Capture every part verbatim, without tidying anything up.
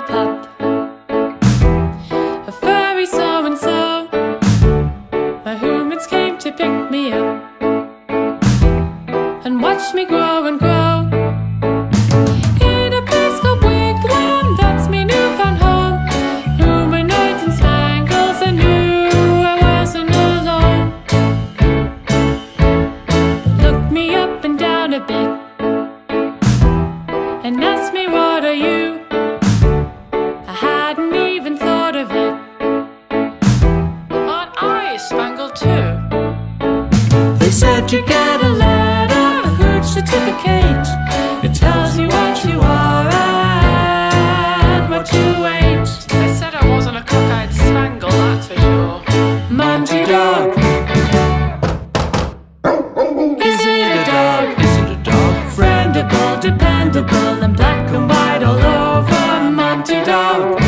pup, a furry so-and-so. My roommates came to pick me up and watch me grow and grow in a place called Wigwam. That's me newfound home. Humanoids and spangles, I knew I wasn't alone. They looked me up and down a bit and asked me, what are you? I hadn't even thought of it. Aren't I a spangle too? They said you get a letter, a hooch certificate. It tells you what you are and what you ain't. They said I wasn't a cockeyed spangle, that's for sure. Monty dog. Is it a dog? Is it a dog? Friendable, dependable, and black and white all over. Monty dog.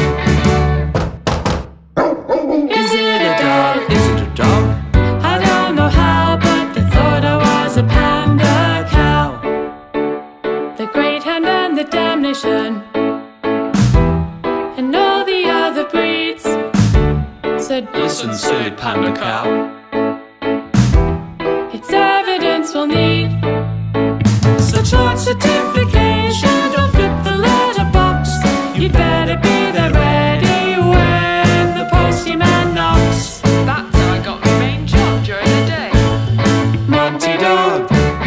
Is it a dog? Is it a dog? I don't know how, but they thought I was a panda cow. The great hand and the damnation and all the other breeds said, Listen, silly panda cow. it's evidence we'll need. Such large certification don't fit the letterbox. You'd better be there ready when the postman knocks. That's how I got my main job during the day. Monty dog.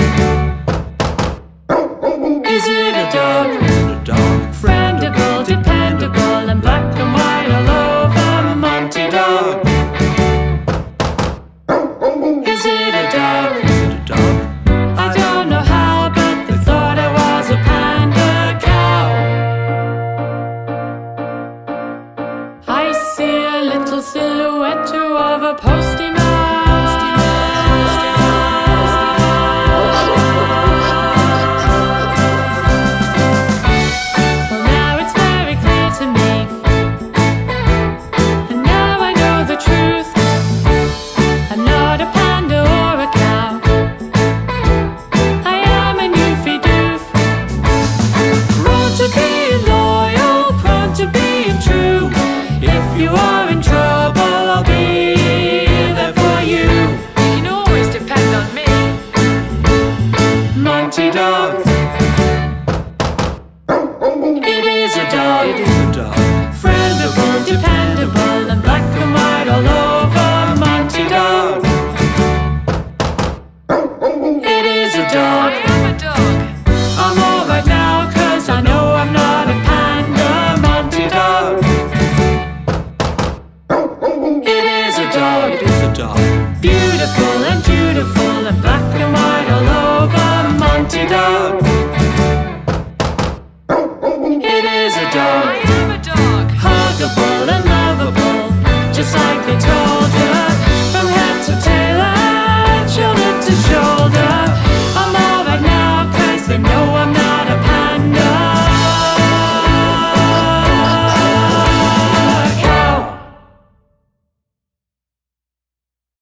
Is it a dog? Is it a dog? Friendable, dependable, and black and white all over. Monty dog. Is it a dog? Is it a dog? I don't know how, but they thought I was a panda cow. I see a little silhouette of a postie Well, now it's very clear to me, and now I know the truth. I'm not a panda or a cow. I am a newfie doof, prone to being loyal, prone to being true. If you are in trouble, I'll be there for you. You can always depend on me. Monty dog. It is a dog. It is a dog. Friendable, dependable, and black and white all over. Monty dog. It is a dog. I am a dog. I'm alright now, cause I know I'm not a panda. Monty dog. It is a dog.